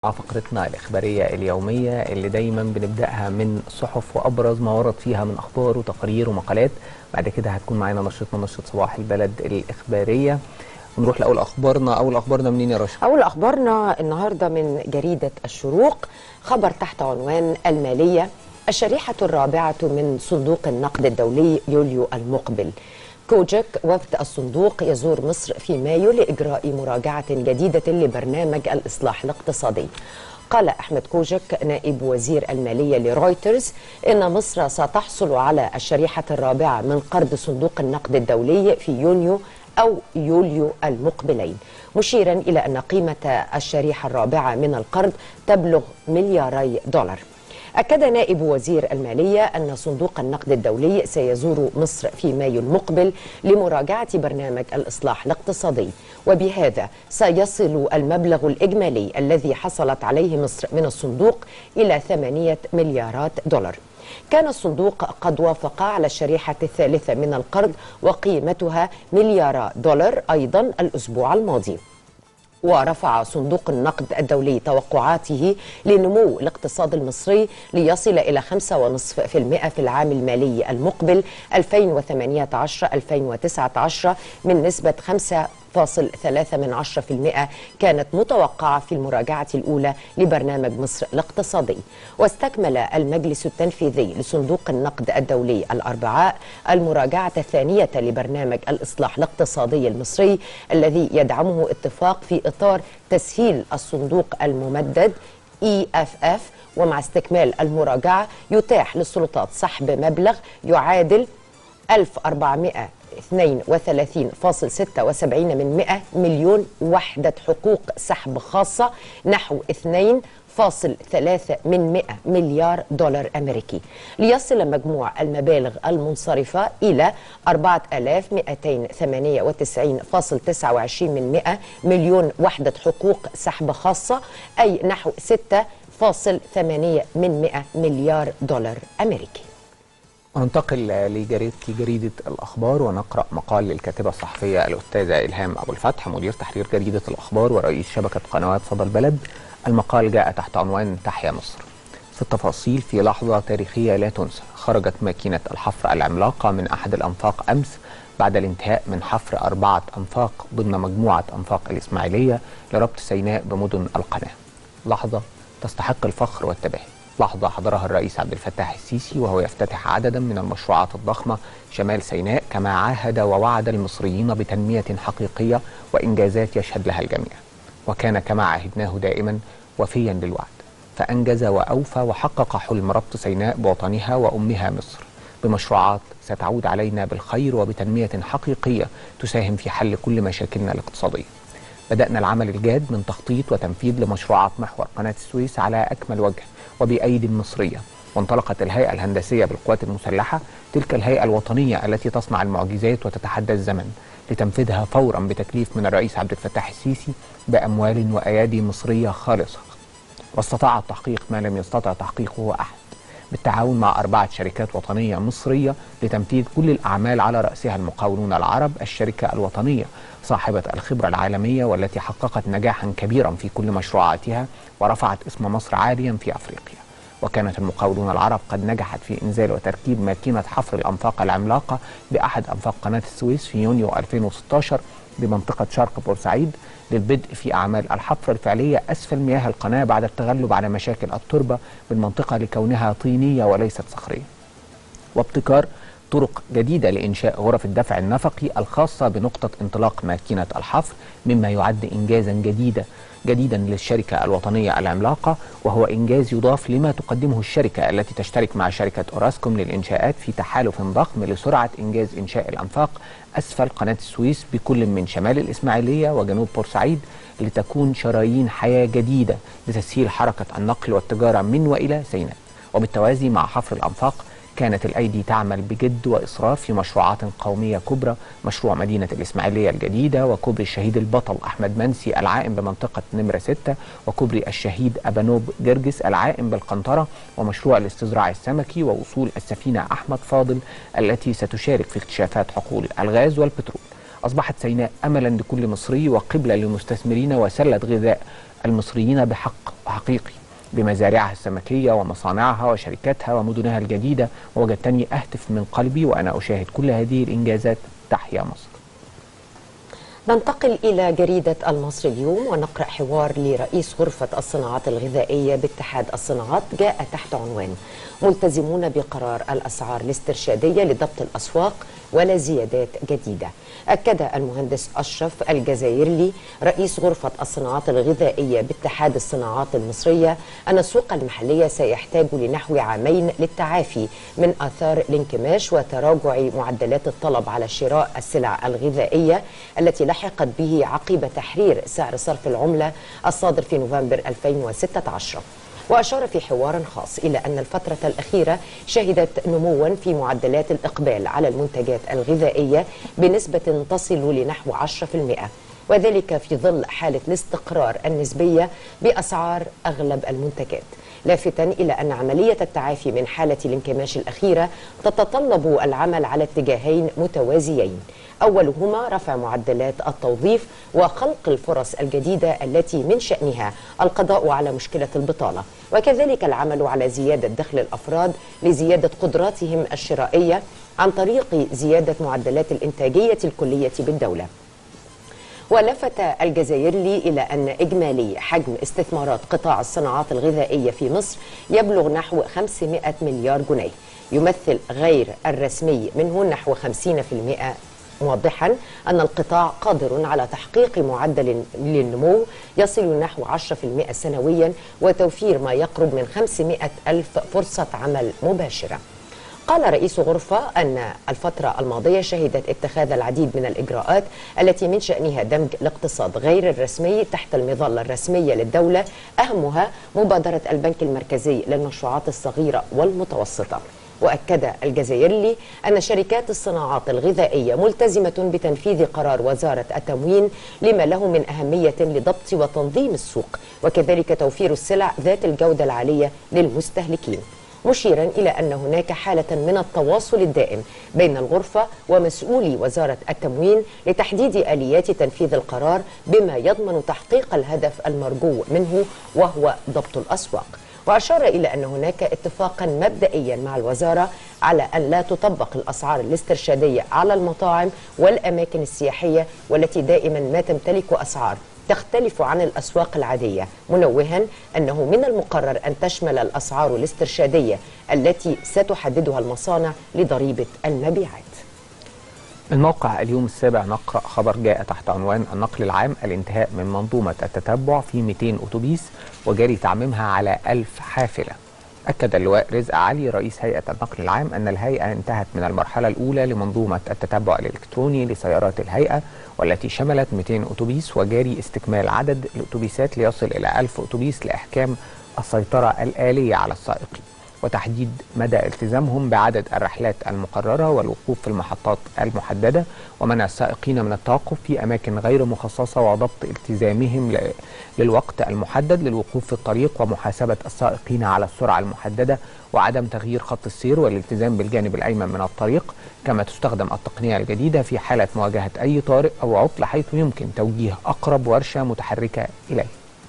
مع فقرتنا الإخبارية اليومية اللي دايما بنبدأها من الصحف وأبرز ما ورد فيها من أخبار وتقارير ومقالات. بعد كده هتكون معانا نشرة صباح البلد الإخبارية، ونروح لأول أخبارنا. أول أخبارنا منين يا رشا؟ أول أخبارنا النهاردة من جريدة الشروق، خبر تحت عنوان المالية الشريحة الرابعة من صندوق النقد الدولي يوليو المقبل. كوجك وفد الصندوق يزور مصر في مايو لإجراء مراجعة جديدة لبرنامج الإصلاح الاقتصادي. قال أحمد كوجك نائب وزير المالية لرويترز إن مصر ستحصل على الشريحة الرابعة من قرض صندوق النقد الدولي في يونيو أو يوليو المقبلين، مشيرا إلى أن قيمة الشريحة الرابعة من القرض تبلغ ملياري دولار. أكد نائب وزير المالية أن صندوق النقد الدولي سيزور مصر في مايو المقبل لمراجعة برنامج الإصلاح الاقتصادي، وبهذا سيصل المبلغ الإجمالي الذي حصلت عليه مصر من الصندوق إلى 8 مليارات دولار. كان الصندوق قد وافق على الشريحة الثالثة من القرض وقيمتها مليار دولار أيضا الأسبوع الماضي. ورفع صندوق النقد الدولي توقعاته لنمو الاقتصاد المصري ليصل إلى 5.5% في العام المالي المقبل 2018-2019 من نسبة 5.3% كانت متوقعة في المراجعة الأولى لبرنامج مصر الاقتصادي. واستكمل المجلس التنفيذي لصندوق النقد الدولي الأربعاء المراجعة الثانية لبرنامج الإصلاح الاقتصادي المصري الذي يدعمه اتفاق في إطار تسهيل الصندوق الممدد EFF. ومع استكمال المراجعة يتاح للسلطات سحب مبلغ يعادل 1432.76 مليون وحدة حقوق سحب خاصة، نحو 2.3 مليار دولار أمريكي، ليصل مجموع المبالغ المنصرفة إلى 4298.29 مليون وحدة حقوق سحب خاصة، أي نحو 6.8 مليار دولار أمريكي. وننتقل لجريدة الأخبار ونقرأ مقال للكاتبة الصحفية الأستاذة إلهام أبو الفتح مدير تحرير جريدة الأخبار ورئيس شبكة قنوات صدى البلد. المقال جاء تحت عنوان تحيا مصر. في التفاصيل، في لحظة تاريخية لا تنسى خرجت ماكينة الحفر العملاقة من أحد الأنفاق أمس بعد الانتهاء من حفر 4 أنفاق ضمن مجموعة أنفاق الإسماعيلية لربط سيناء بمدن القناة. لحظة تستحق الفخر والتباهي، لحظة حضرها الرئيس عبد الفتاح السيسي وهو يفتتح عددا من المشروعات الضخمة شمال سيناء، كما عاهد ووعد المصريين بتنمية حقيقية وإنجازات يشهد لها الجميع. وكان كما عهدناه دائما وفيا للوعد، فأنجز وأوفى وحقق حلم ربط سيناء بوطنها وأمها مصر بمشروعات ستعود علينا بالخير وبتنمية حقيقية تساهم في حل كل مشاكلنا الاقتصادية. بدأنا العمل الجاد من تخطيط وتنفيذ لمشروعات محور قناة السويس على أكمل وجه وبأيدي مصرية، وانطلقت الهيئة الهندسية بالقوات المسلحة، تلك الهيئة الوطنية التي تصنع المعجزات وتتحدى الزمن، لتنفيذها فورا بتكليف من الرئيس عبد الفتاح السيسي بأموال وأيادي مصرية خالصة. واستطاع تحقيق ما لم يستطع تحقيقه أحد بالتعاون مع 4 شركات وطنية مصرية لتنفيذ كل الأعمال، على رأسها المقاولون العرب، الشركة الوطنية صاحبة الخبرة العالمية والتي حققت نجاحا كبيرا في كل مشروعاتها ورفعت اسم مصر عاليا في أفريقيا. وكانت المقاولون العرب قد نجحت في إنزال وتركيب ماكينة حفر الأنفاق العملاقة بأحد أنفاق قناة السويس في يونيو 2016 بمنطقة شرق بورسعيد للبدء في أعمال الحفر الفعلية أسفل مياه القناة بعد التغلب على مشاكل التربة بالمنطقة لكونها طينية وليست صخرية، وابتكار طرق جديدة لإنشاء غرف الدفع النفقي الخاصة بنقطة انطلاق ماكينة الحفر، مما يعد إنجازا جديدا للشركة الوطنية العملاقة، وهو إنجاز يضاف لما تقدمه الشركة التي تشترك مع شركة أوراسكوم للإنشاءات في تحالف ضخم لسرعة إنجاز إنشاء الأنفاق أسفل قناة السويس بكل من شمال الإسماعيلية وجنوب بورسعيد، لتكون شرايين حياة جديدة لتسهيل حركة النقل والتجارة من وإلى سيناء. وبالتوازي مع حفر الأنفاق كانت الأيدي تعمل بجد وإصرار في مشروعات قومية كبرى، مشروع مدينة الإسماعيلية الجديدة، وكوبري الشهيد البطل أحمد منسي العائم بمنطقة نمرة 6، وكوبري الشهيد أبانوب جرجس العائم بالقنطرة، ومشروع الاستزراع السمكي، ووصول السفينة أحمد فاضل التي ستشارك في اكتشافات حقول الغاز والبترول. أصبحت سيناء أملا لكل مصري وقبلة للمستثمرين وسلة غذاء المصريين بحق حقيقي بمزارعها السمكية ومصانعها وشركاتها ومدنها الجديدة، ووجدتني أهتف من قلبي وأنا أشاهد كل هذه الإنجازات. تحيا مصر. ننتقل إلى جريدة المصري اليوم ونقرأ حوار لرئيس غرفة الصناعات الغذائية باتحاد الصناعات جاء تحت عنوان ملتزمون بقرار الأسعار الاسترشادية لضبط الأسواق ولا زيادات جديدة. أكد المهندس أشرف الجزائرلي رئيس غرفة الصناعات الغذائية باتحاد الصناعات المصرية أن السوق المحلية سيحتاج لنحو عامين للتعافي من آثار الانكماش وتراجع معدلات الطلب على شراء السلع الغذائية التي لحقت به عقب تحرير سعر صرف العملة الصادر في نوفمبر 2016. وأشار في حوار خاص إلى أن الفترة الأخيرة شهدت نموا في معدلات الإقبال على المنتجات الغذائية بنسبة تصل لنحو 10%، وذلك في ظل حالة الاستقرار النسبية بأسعار أغلب المنتجات، لافتا إلى أن عملية التعافي من حالة الانكماش الأخيرة تتطلب العمل على اتجاهين متوازيين، أولهما رفع معدلات التوظيف وخلق الفرص الجديدة التي من شأنها القضاء على مشكلة البطالة، وكذلك العمل على زيادة دخل الأفراد لزيادة قدراتهم الشرائية عن طريق زيادة معدلات الإنتاجية الكلية بالدولة. ولفت الجزائرلي إلى أن إجمالي حجم استثمارات قطاع الصناعات الغذائية في مصر يبلغ نحو 500 مليار جنيه، يمثل غير الرسمي منه نحو 50%، موضحا أن القطاع قادر على تحقيق معدل للنمو يصل نحو 10% سنويا وتوفير ما يقرب من 500 ألف فرصة عمل مباشرة. قال رئيس غرفة أن الفترة الماضية شهدت اتخاذ العديد من الإجراءات التي من شأنها دمج الاقتصاد غير الرسمي تحت المظلة الرسمية للدولة، أهمها مبادرة البنك المركزي للمشروعات الصغيرة والمتوسطة. وأكد الجزائرلي أن شركات الصناعات الغذائية ملتزمة بتنفيذ قرار وزارة التموين لما له من أهمية لضبط وتنظيم السوق، وكذلك توفير السلع ذات الجودة العالية للمستهلكين، مشيرا إلى أن هناك حالة من التواصل الدائم بين الغرفة ومسؤولي وزارة التموين لتحديد آليات تنفيذ القرار بما يضمن تحقيق الهدف المرجو منه وهو ضبط الأسواق. وأشار إلى أن هناك اتفاقا مبدئيا مع الوزارة على أن لا تطبق الأسعار الاسترشادية على المطاعم والأماكن السياحية والتي دائما ما تمتلك أسعار تختلف عن الأسواق العادية، منوها أنه من المقرر أن تشمل الأسعار الاسترشادية التي ستحددها المصانع لضريبة المبيعات. من موقع اليوم السابع نقرأ خبر جاء تحت عنوان النقل العام الانتهاء من منظومة التتبع في 200 أتوبيس وجاري تعميمها على 1000 حافلة. أكد اللواء رزق علي رئيس هيئة النقل العام أن الهيئة انتهت من المرحلة الأولى لمنظومة التتبع الإلكتروني لسيارات الهيئة والتي شملت 200 أتوبيس، وجاري استكمال عدد الأتوبيسات ليصل إلى 1000 أتوبيس لإحكام السيطرة الآلية على السائقين وتحديد مدى التزامهم بعدد الرحلات المقررة والوقوف في المحطات المحددة ومنع السائقين من التوقف في أماكن غير مخصصة وضبط التزامهم للوقت المحدد للوقوف في الطريق ومحاسبة السائقين على السرعة المحددة وعدم تغيير خط السير والالتزام بالجانب الأيمن من الطريق. كما تستخدم التقنية الجديدة في حالة مواجهة أي طارئ أو عطل حيث يمكن توجيه أقرب ورشة متحركة إليه.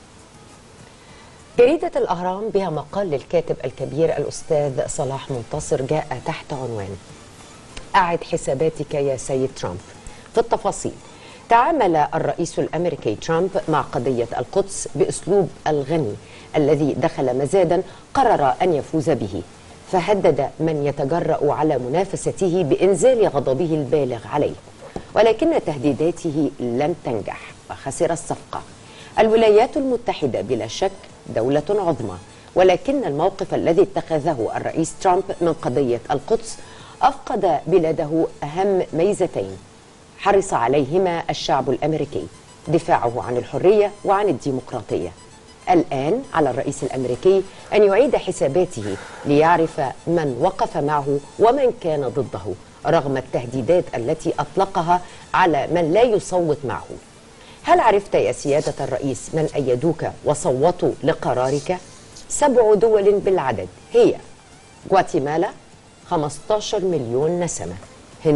جريدة الأهرام بها مقال للكاتب الكبير الأستاذ صلاح منتصر جاء تحت عنوان أعد حساباتك يا سيد ترامب. في التفاصيل، تعامل الرئيس الأمريكي ترامب مع قضية القدس بأسلوب الغني الذي دخل مزادا قرر أن يفوز به، فهدد من يتجرأ على منافسته بإنزال غضبه البالغ عليه، ولكن تهديداته لم تنجح وخسر الصفقة. الولايات المتحدة بلا شك دولة عظمى، ولكن الموقف الذي اتخذه الرئيس ترامب من قضية القدس أفقد بلاده أهم ميزتين حرص عليهما الشعب الأمريكي: دفاعه عن الحرية وعن الديمقراطية. الآن على الرئيس الأمريكي أن يعيد حساباته ليعرف من وقف معه ومن كان ضده رغم التهديدات التي أطلقها على من لا يصوت معه. هل عرفت يا سيادة الرئيس من أيدوك وصوتوا لقرارك؟ 7 دول بالعدد هي غواتيمالا 15 مليون نسمة،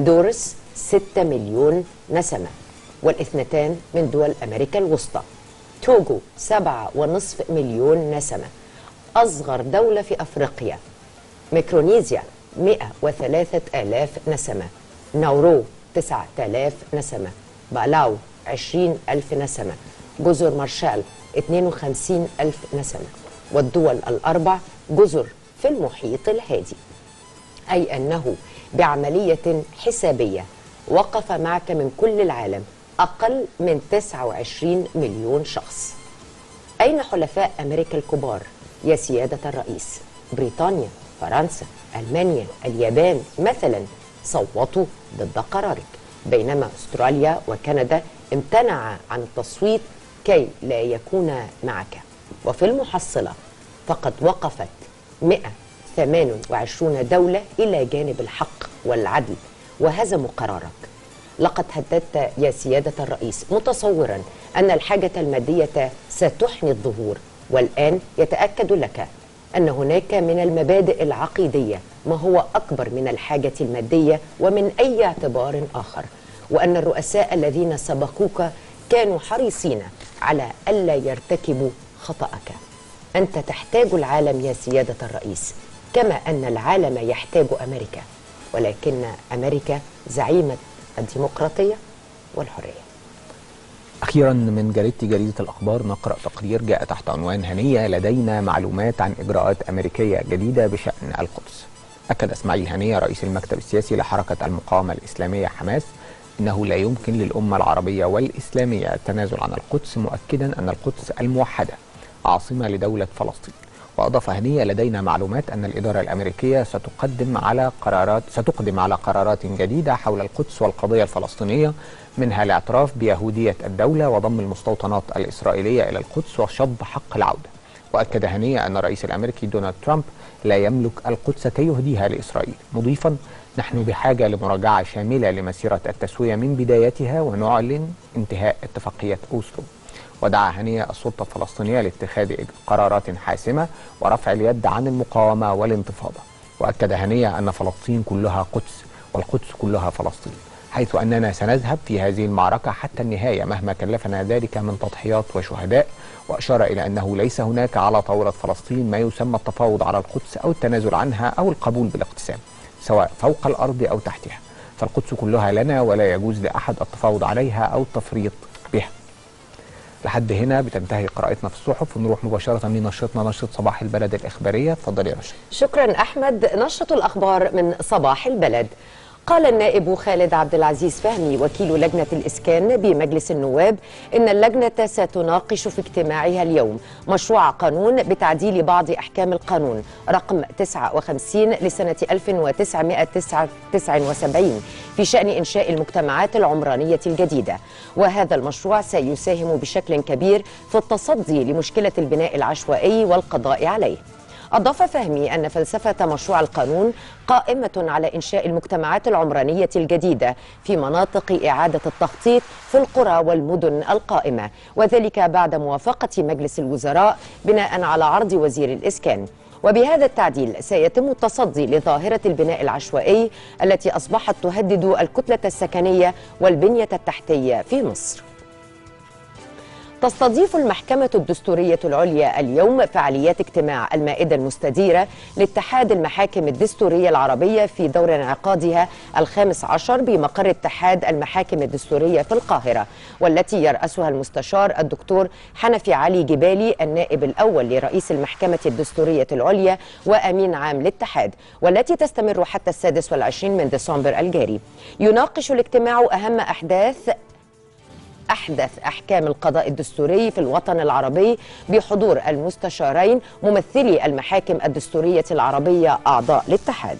هندوراس 6 مليون نسمة، والاثنتان من دول أمريكا الوسطى. توجو 7.5 مليون نسمة، أصغر دولة في أفريقيا. ميكرونيزيا 103,000 نسمة. ناورو 9,000 نسمة. بالاو 20,000 نسمة. جزر مارشال 52,000 نسمة. والدول الأربع جزر في المحيط الهادي. أي أنه بعملية حسابية وقف معك من كل العالم أقل من 29 مليون شخص. أين حلفاء أمريكا الكبار يا سيادة الرئيس؟ بريطانيا، فرنسا، ألمانيا، اليابان مثلا صوتوا ضد قرارك، بينما أستراليا وكندا امتنعا عن التصويت كي لا يكون معك. وفي المحصلة فقد وقفت 128 دولة إلى جانب الحق والعدل وهزموا قرارك. لقد هددت يا سيادة الرئيس متصورا أن الحاجة المادية ستحني الظهور، والآن يتأكد لك أن هناك من المبادئ العقيدية ما هو أكبر من الحاجة المادية ومن أي اعتبار آخر، وأن الرؤساء الذين سبقوك كانوا حريصين على ألا يرتكبوا خطأك. أنت تحتاج العالم يا سيادة الرئيس كما أن العالم يحتاج أمريكا، ولكن أمريكا زعيمة الديمقراطية والحرية. أخيرا من جريدة الأخبار نقرأ تقرير جاء تحت عنوان هنية لدينا معلومات عن إجراءات أمريكية جديدة بشأن القدس. أكد إسماعيل هنية رئيس المكتب السياسي لحركة المقاومة الإسلامية حماس إنه لا يمكن للأمة العربية والإسلامية التنازل عن القدس، مؤكدا أن القدس الموحدة عاصمة لدولة فلسطين. وأضاف هنية لدينا معلومات أن الإدارة الأمريكية ستقدم على قرارات جديدة حول القدس والقضية الفلسطينية، منها الاعتراف بيهودية الدولة وضم المستوطنات الإسرائيلية إلى القدس وشطب حق العودة. وأكد هنية أن الرئيس الأمريكي دونالد ترامب لا يملك القدس كي يهديها لإسرائيل، مضيفا نحن بحاجة لمراجعة شاملة لمسيرة التسوية من بدايتها ونعلن انتهاء اتفاقية أوسلو. ودعا هنية السلطة الفلسطينية لاتخاذ قرارات حاسمة ورفع اليد عن المقاومة والانتفاضة. وأكد هنية أن فلسطين كلها قدس والقدس كلها فلسطين، حيث أننا سنذهب في هذه المعركة حتى النهاية مهما كلفنا ذلك من تضحيات وشهداء. وأشار إلى أنه ليس هناك على طاولة فلسطين ما يسمى التفاوض على القدس أو التنازل عنها أو القبول بالاقتسام، سواء فوق الأرض أو تحتها، فالقدس كلها لنا ولا يجوز لأحد التفاوض عليها أو التفريط بها. لحد هنا بتنتهي قراءتنا في الصحف، ونروح مباشرة لنشرتنا، نشرة صباح البلد الإخبارية. اتفضل يا رشا. شكرا أحمد. نشرة الأخبار من صباح البلد. قال النائب خالد عبد العزيز فهمي وكيل لجنة الإسكان بمجلس النواب إن اللجنة ستناقش في اجتماعها اليوم مشروع قانون بتعديل بعض أحكام القانون رقم 59 لسنة 1979 في شأن إنشاء المجتمعات العمرانية الجديدة، وهذا المشروع سيساهم بشكل كبير في التصدي لمشكلة البناء العشوائي والقضاء عليه. أضاف فهمي أن فلسفة مشروع القانون قائمة على إنشاء المجتمعات العمرانية الجديدة في مناطق إعادة التخطيط في القرى والمدن القائمة، وذلك بعد موافقة مجلس الوزراء بناء على عرض وزير الإسكان. وبهذا التعديل سيتم التصدي لظاهرة البناء العشوائي التي أصبحت تهدد الكتلة السكنية والبنية التحتية في مصر. تستضيف المحكمة الدستورية العليا اليوم فعاليات اجتماع المائدة المستديرة لاتحاد المحاكم الدستورية العربية في دور انعقادها ال15 بمقر اتحاد المحاكم الدستورية في القاهرة، والتي يرأسها المستشار الدكتور حنفي علي جبالي النائب الأول لرئيس المحكمة الدستورية العليا وأمين عام للاتحاد، والتي تستمر حتى 26 من ديسمبر الجاري. يناقش الاجتماع أهم أحدث أحكام القضاء الدستوري في الوطن العربي بحضور المستشارين ممثلي المحاكم الدستورية العربية أعضاء الاتحاد.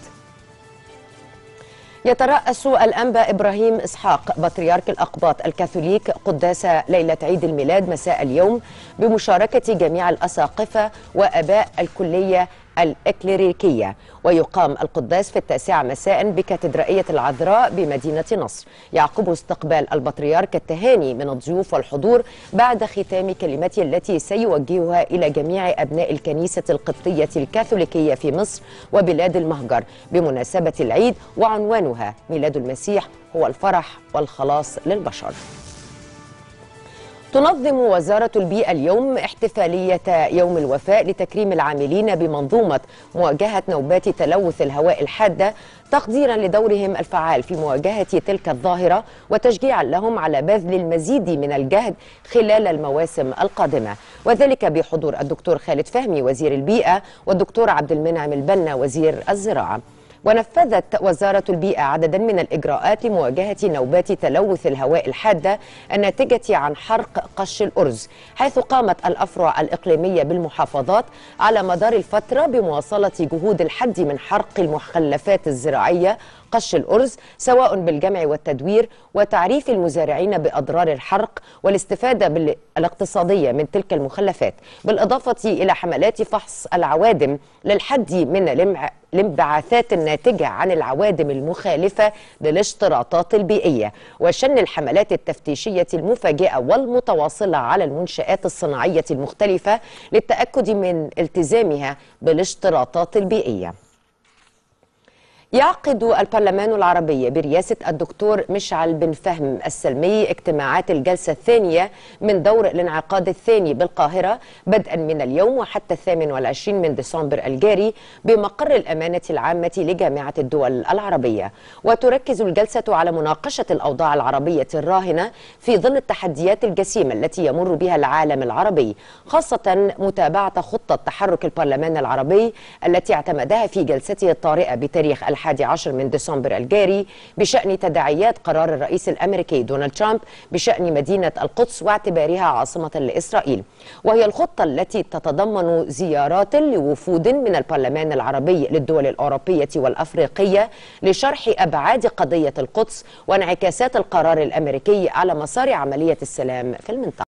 يترأس الأنبا إبراهيم إسحاق بطريرك الأقباط الكاثوليك قداس ليلة عيد الميلاد مساء اليوم بمشاركة جميع الأساقفة وآباء الكلية الإكليريكية، ويقام القداس في 9 مساء بكاتدرائية العذراء بمدينة نصر، يعقب استقبال البطريرك التهاني من الضيوف والحضور بعد ختام كلمته التي سيوجهها إلى جميع أبناء الكنيسة القبطية الكاثوليكية في مصر وبلاد المهجر بمناسبة العيد، وعنوانها ميلاد المسيح هو الفرح والخلاص للبشر. تنظم وزارة البيئة اليوم احتفالية يوم الوفاء لتكريم العاملين بمنظومة مواجهة نوبات تلوث الهواء الحادة تقديرا لدورهم الفعال في مواجهة تلك الظاهرة وتشجيعا لهم على بذل المزيد من الجهد خلال المواسم القادمة، وذلك بحضور الدكتور خالد فهمي وزير البيئة والدكتور عبد المنعم البنا وزير الزراعة. ونفذت وزارة البيئة عددا من الإجراءات لمواجهة نوبات تلوث الهواء الحادة الناتجة عن حرق قش الأرز، حيث قامت الأفرع الإقليمية بالمحافظات على مدار الفترة بمواصلة جهود الحد من حرق المخلفات الزراعية قش الأرز سواء بالجمع والتدوير، وتعريف المزارعين بأضرار الحرق والاستفادة الاقتصادية من تلك المخلفات، بالإضافة إلى حملات فحص العوادم للحد من الانبعاثات الناتجة عن العوادم المخالفة للاشتراطات البيئية، وشن الحملات التفتيشية المفاجئة والمتواصلة على المنشآت الصناعية المختلفة للتأكد من التزامها بالاشتراطات البيئية. يعقد البرلمان العربي برئاسة الدكتور مشعل بن فهم السلمي اجتماعات الجلسة الثانية من دور الانعقاد الثاني بالقاهرة بدءا من اليوم وحتى 28 من ديسمبر الجاري بمقر الأمانة العامة لجامعة الدول العربية. وتركز الجلسة على مناقشة الأوضاع العربية الراهنة في ظل التحديات الجسيمة التي يمر بها العالم العربي، خاصة متابعة خطة تحرك البرلمان العربي التي اعتمدها في جلسته الطارئة بتاريخ 11 من ديسمبر الجاري بشأن تداعيات قرار الرئيس الأمريكي دونالد ترامب بشأن مدينة القدس واعتبارها عاصمة لإسرائيل، وهي الخطة التي تتضمن زيارات لوفود من البرلمان العربي للدول الأوروبية والأفريقية لشرح أبعاد قضية القدس وانعكاسات القرار الأمريكي على مسار عملية السلام في المنطقة.